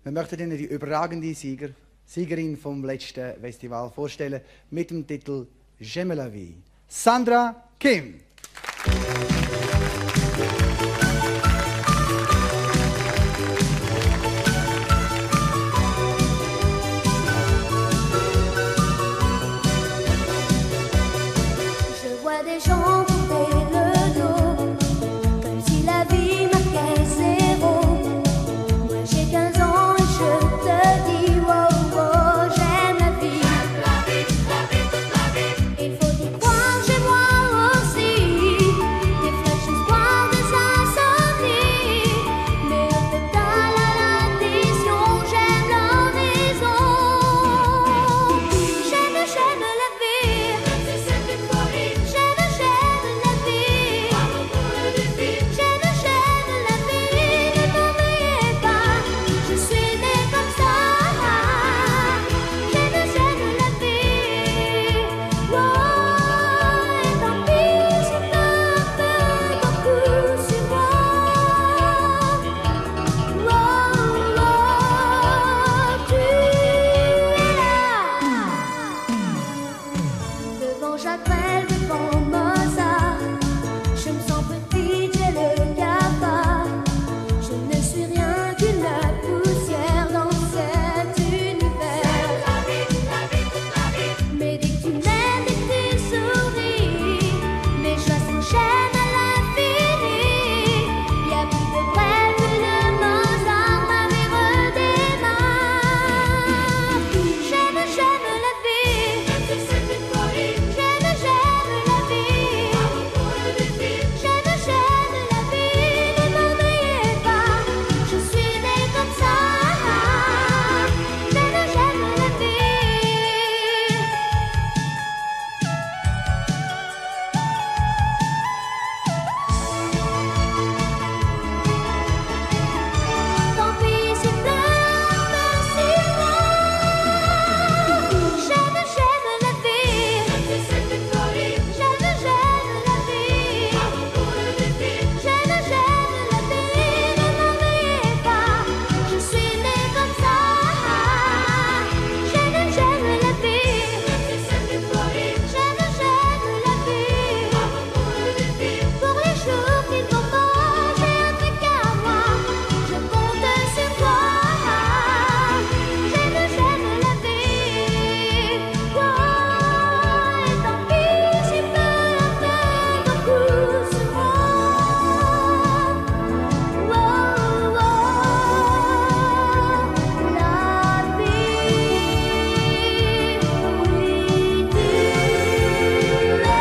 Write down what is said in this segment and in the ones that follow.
Wir möchten Ihnen die überragende Siegerin vom letzten Festival vorstellen mit dem Titel J'aime la vie. Sandra Kim. Je vois des gens tourner le dos, comme si la vie marquait zéro. Moi j'ai 15 ans et je te dis, wow, wow, j'aime la vie. La vie, la vie, toute la vie. Il faut y croire, chez moi aussi. Des flashs espoirs, des incendies. Mais au total, à l'addition, j'aime l'horizon. J'aime la vie. C'est une folie. J'aime la vie. J'aime la vie. Ne m'en veuillez pas. Je suis née comme ça. J'aime la vie. Wow, et tant pis si peu beaucoup sur moi. Wow, wow, tu es là. Devant Jacques Brel, devant Mozart, je me sens petite, j'ai le cafard. Je ne suis rien qu'une poussière dans cet univers. Mais dès que tu m'aimes, dès que tu souris, mes joies s'enchaînent à l'infini. Y'a plus de Brel, plus de Mozart, ma vie redémarre. J'aime la vie. C'est une folie. J'aime la vie. J'aime la vie. Ne m'en veuillez pas. Je suis née comme ça. J'aime la vie. Tant pis si pleure sur moi. J'aime la vie. C'est une folie. J'aime la vie. J'aime la vie. Ne m'en veuillez pas. Je suis née comme ça. J'aime la vie. C'est une folie. J'aime la vie. Pour les jours qui ne vont pas, j'ai un truc à moi. Je compte sur toi. J'aime la vie. Wow, et tant pis si peu beaucoup sur moi. Wow, wow, la vie. Oui, tu es là.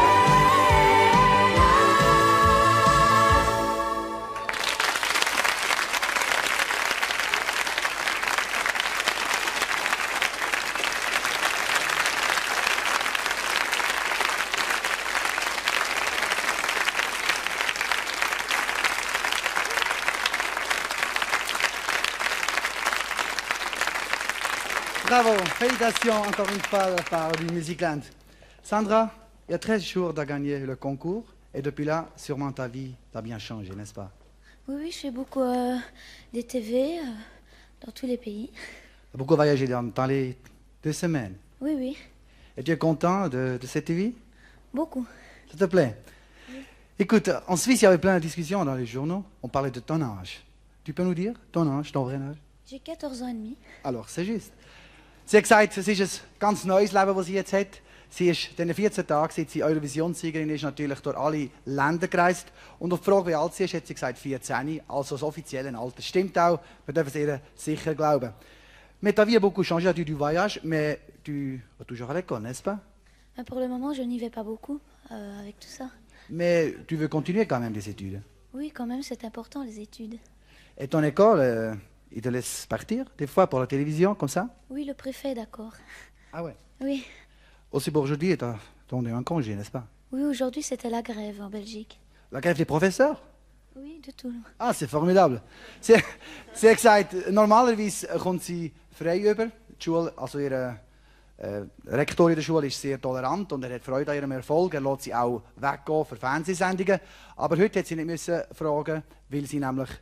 Bravo, félicitations encore une fois de la part du Musicland. Sandra, il y a 13 jours de gagner le concours et depuis là, sûrement ta vie a bien changé, n'est-ce pas? Oui, oui, je fais beaucoup des TV dans tous les pays. Tu as beaucoup voyagé dans les 2 semaines. Oui, oui, Et tu es content de cette vie? beaucoup. Ça te plaît? Écoute, en Suisse, il y avait plein de discussions dans les journaux. On parlait de ton âge. Tu peux nous dire ton âge, ton vrai âge? J'ai 14 ans et demi. Alors, c'est juste. Sie hat gesagt, es ist ein ganz neues Leben, das sie jetzt hat. Sie ist in den 14 Tagen, seit sie Eurovisionssiegerin ist, natürlich durch alle Länder gereist. Und auf die Frage, wie alt sie ist, hat sie gesagt 14, also das offizielle Alter. Stimmt auch, wir dürfen es ihr sicher glauben. Mais ta vie a beaucoup changé, tu voyages, mais tu vas toujours à l'école, n'est-ce pas? Pour le moment, je n'y vais pas beaucoup avec tout ça. Mais tu veux continuer quand même des études. Oui, quand même, c'est important, les études. Et ton école, il te laisse partir, des fois, pour la télévision, comme ça? Oui, le préfet, d'accord. Ah ouais. Oui, Aussi pour aujourd'hui, tu as donné un congé, n'est-ce pas? oui, aujourd'hui, c'était la grève en Belgique. La grève des professeurs? Oui, de tout. Ah, c'est formidable. Sie hat gesagt, normalerweise kommt sie frei über. Die Schule, also ihre Rektor in der Schule ist sehr tolerant und er hat Freude an ihrem Erfolg. Er lässt sie auch weggehen für Fernsehsendungen. Aber heute hat sie nicht müssen fragen, weil sie nämlich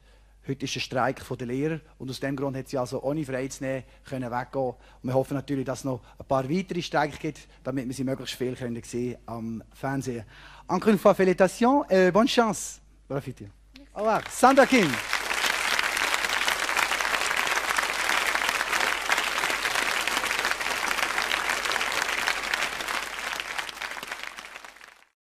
Heute ist der Streik der Lehrer und aus dem Grund hat sie also ohne frei zu nehmen können weggehen. Und wir hoffen natürlich, dass es noch ein paar weitere Streiks gibt, damit wir sie möglichst viel können sehen am Fernsehen. Encore une fois, félicitations et bonne chance. Profitez. Au revoir. Sandra Kim.